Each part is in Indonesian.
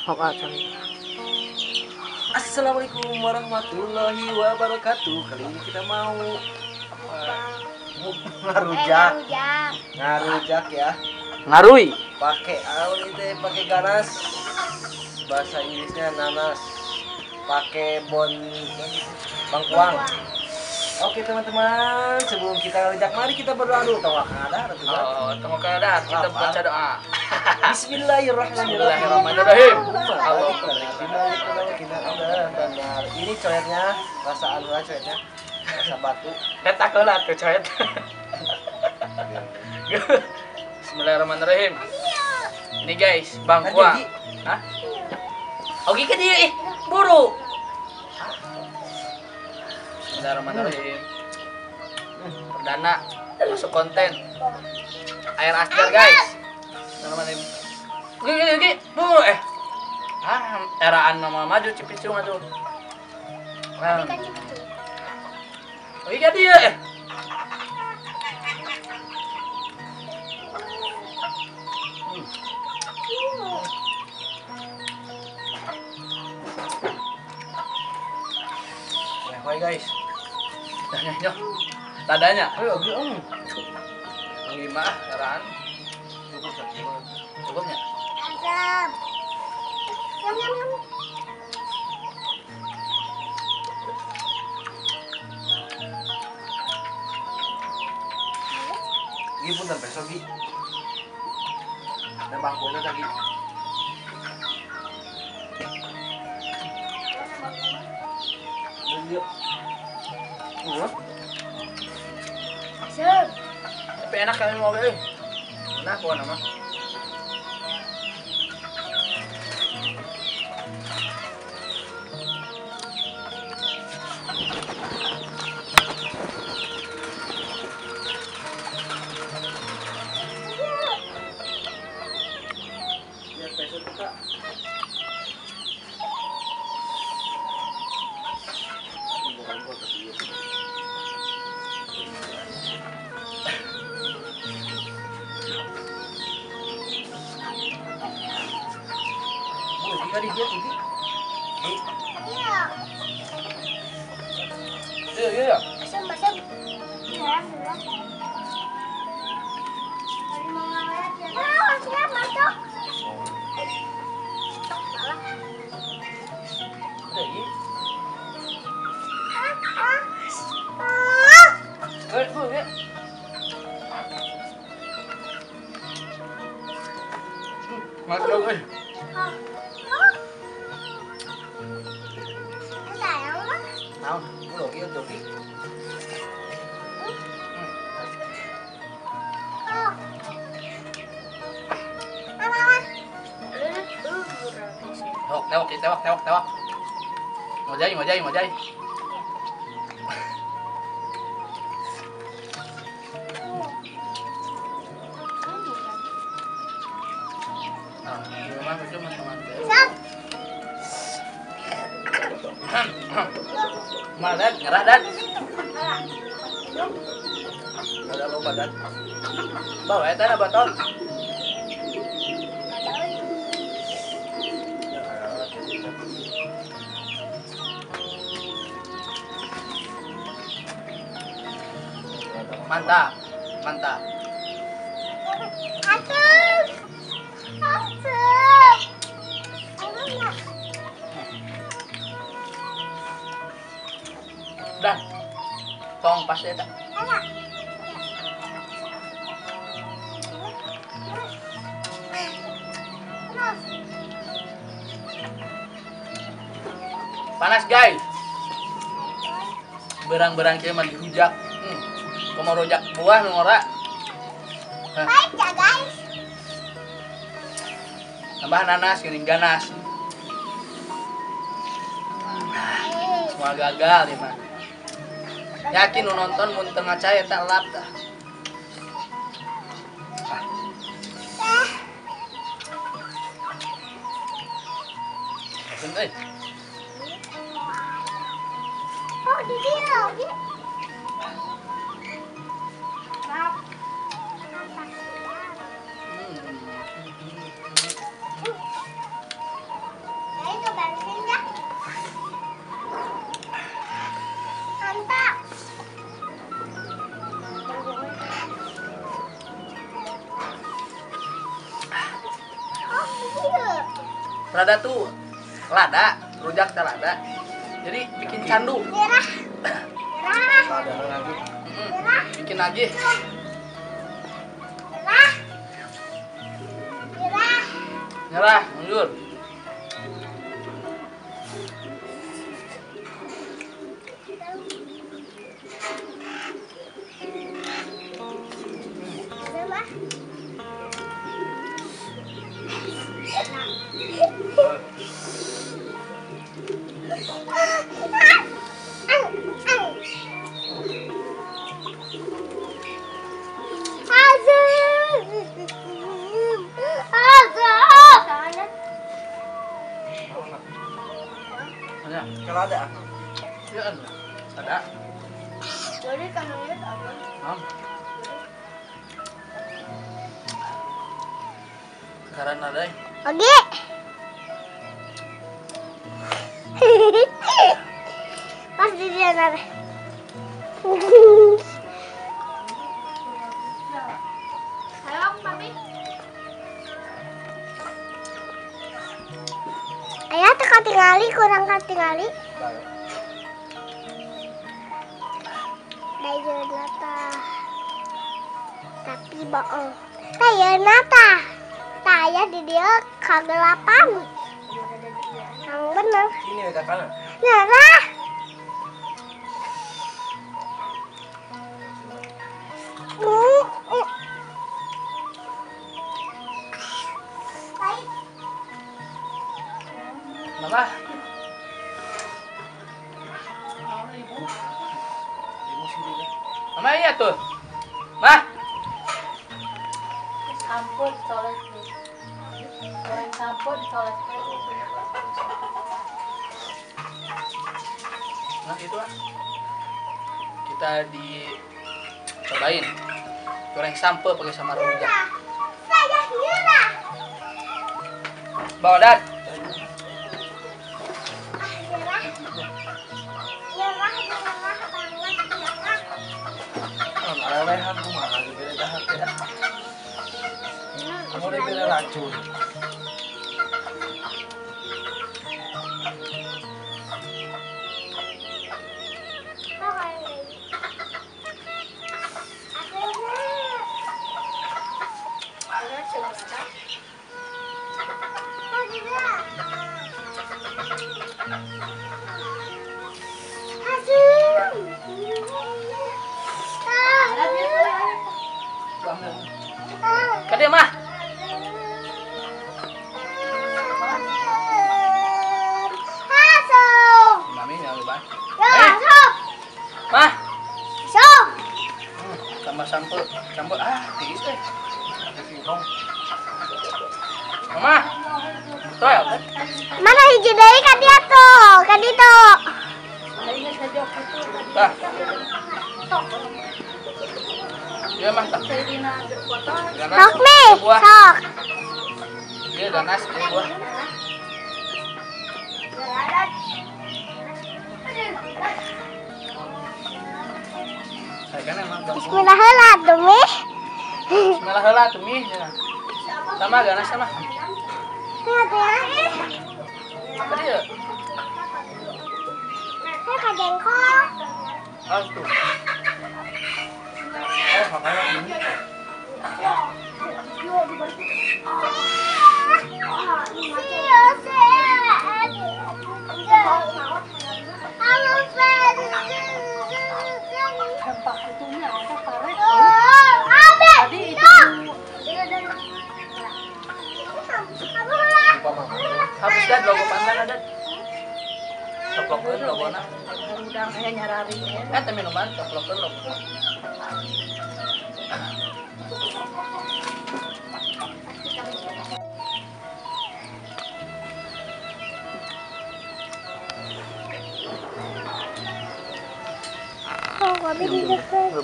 Assalamualaikum warahmatullahi wabarakatuh. Kali ini kita mau ngarujak ya. Ngarui. Pakai pakai ganas. Bahasa Inggrisnya nanas. Pakai bangkuang. Oke teman-teman, sebelum kita ngarujak mari kita berdoa dulu. Tawak ada tuh. Tunggu keadaan kita baca doa. Bismillahirrahmanirrahim. Ini coyetnya, rasa coyetnya, rasa batu. Kita kelat tuh coyet. Bismillahirrahmanirrahim. Ini guys, bangkuang. Hah? Oke ke dia buru. Bismillahirrahmanirrahim. Perdana masuk konten air aster guys. Bismillahirrahmanirrahim. Oke, buru eraan mama maju cipicung atuh. Oke ke dia Hai guys. Tadanya. Ayo, Gimana eraan? Cukupnya. Gi punten besok Gi. Ada bangkunya lagi. Yuk. Tapi enak kali mau beli. Enak gua nama. Tadi dia tinggi. Iya. Masuk Naon? Ulo kieu tuh Gi. Tewak. Mau jai. Mana ngerah dan ada loba dan bawa eta na baton mantap dan tong pas eta panas guys berang-berang kieu mah dirujak mau rujak buah nu ngora baik ya guys tambah nanas geuning ganas semua gagal ya mah yakin nu nonton mun teu ngacai eta lap tah Punten Oh, di dia lagi. Rada tuh lada, rujak teh lada. Jadi bikin candu. Nyerah. Nyerah. Ada lagi. Bikin lagi. Nyerah. Nyerah. Nyerah, mundur. Udah, Mah. Mana? Kalau ada. Ya, ada. Jadi kamu lihat apa? Mam. Sekarang ada. Oke. Pasti dia nara. Halo, Mami. Ayah teka tingali, kurang katingali. Dayo nata. Tapi bohong. Dayo nata. Taya di dia kagelapan. Yang bener. Ini ada kanan. Nyerah. Baik. Mama. Mama iya tuh. Mah. Sampo dicoles nih. Goreng sampo dicoles. Nah itu ah. Kita dicobain goreng sampo pakai sama rujak. Saya nyerah. Bawa dan. Nyerah. Nyerah, nyerah banget, nyerah. Lehan kumaha dibere jahat ya. Kamu udah bere racun. Kade mah. Mami yang lebih baik. Mah. Tambah sampo, campur tiis deh. Mama. Tuh ya. Mana hiji deui ka dia tuh, ka ditu. Bah. Dia mah tak. Ganas. Sok nih, Buah. sok. Dia ganas dia buah. Saya kan emang bang. Bismillah heula atuh mih. Bismillah heula tuh mi. Sama ganas sama. Lihat ya. Tadi ya. Saya ka jengkol. Oh tuh. Oh, makanya ini. Halo, Fer. Dampak itunya ada karet. Oh, Abed. Tadi itu Lupa mama. Habis dan logo pandan ada. Toplokeun logona. udang saya nyarari. Teh minuman toplokeun logo. Oh, Abed di dekat.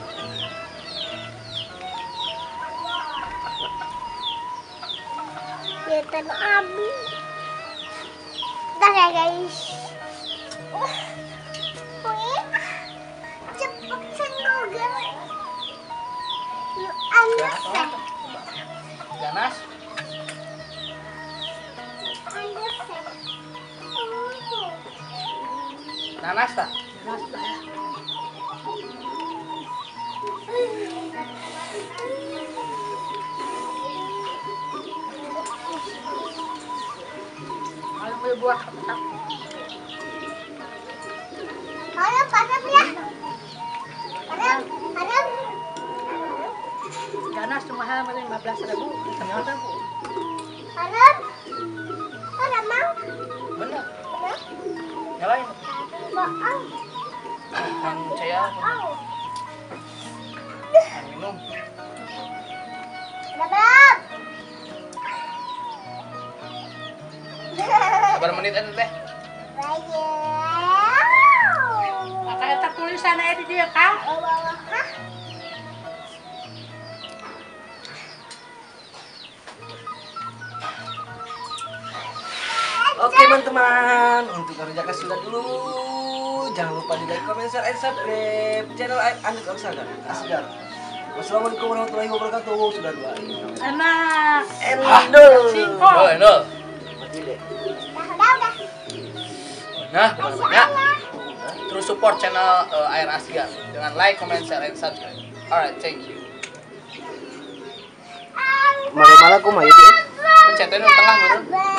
Kelihatan Abi. Dah ya guys. Wih, cepet senggol gak? Anak Ganas. Nanas tak? Kalau beli buah kepetak. Harap, harap ya. Harap, harap. Ganas cuma hal 15.000. Ternyata Harap. Harap mau. bener. Harap. Nyalain. Bohong. Saya Bohong. minum. Harap. Sabar menit aja teh. Maka eta tulisan aya di dieu, Kang. Oke teman-teman, untuk kerjakan sudah dulu. Jangan lupa di like, comment, share, and subscribe channel Asgar. Wassalamualaikum warahmatullahi wabarakatuh. Sudah dua ini. Enak. Endol. Singkong. Oh, Endol. Mati deh. Udah. Nah, banyak. Terus support channel Air Asgar dengan like, comment, share, and subscribe. Alright, thank you. Mari malah aku mah ya. Pencetin di tengah, bro.